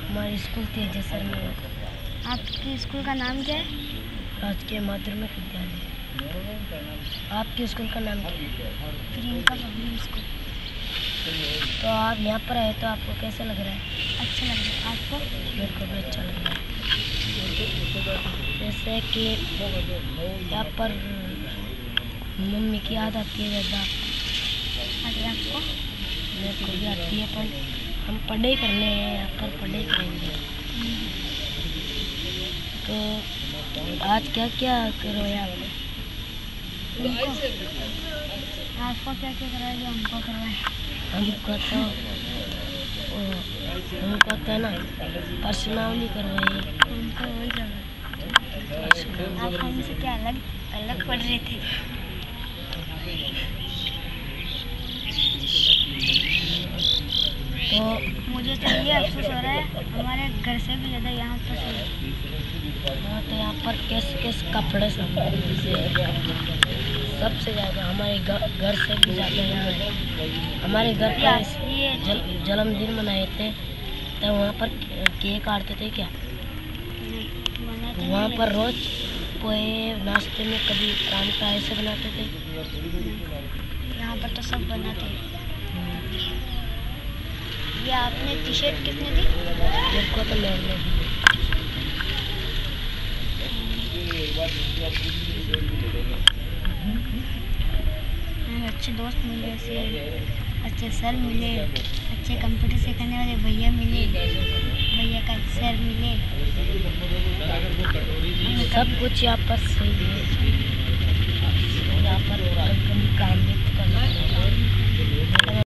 हमारी स्कूल तेजसर में। आपके स्कूल का नाम क्या है? राजकीय माध्यमिक विद्यालय। आपके स्कूल का नाम क्या है? Priyanka public school. तो आप यहाँ पर आए तो आपको कैसा लग रहा है? अच्छा लग रहा है। आपको? मेरे को भी अच्छा लग रहा है। जैसे कि यहाँ पर मम्मी की याद आती है ज़्यादा। आपको? मेरे को भी आती है, पर हम पढ़ाई करने हैं यहाँ पर, पढ़ाई करेंगे। तो आज क्या क्या करोगे आप? आपको क्या क्या कराया जो हमको करवाए? हमको तो ना पर्सनावली करवाई। हमको वही करवाए। आप हमसे क्या अलग अलग पढ़ रहे थे? तो मुझे तो ये अफसोस हो रहा है हमारे घर से भी ज़्यादा यहाँ अफसोस हो रहा है। हाँ, तो यहाँ पर किस कपड़े सबसे ज़्यादा हमारे घर से भी ज़्यादा यहाँ है। हमारे घर पर जन्मदिन मनाए थे तो वहाँ पर केक काटते थे क्या? वहाँ पर रोज पोहे नाश्ते में कभी परांठा ऐसे बनाते थे। यहाँ पर तो सब बनाते हैं। ये आपने टी शर्ट कितने दी? मेरे को तो मैम ने दी। अच्छे दोस्त मिले, अच्छे सर मिले, अच्छे कंप्यूटर सिखाने वाले भैया मिले, भैया का सर मिले। सब कुछ यहाँ पर सही है। यहाँ पर कभी काम भी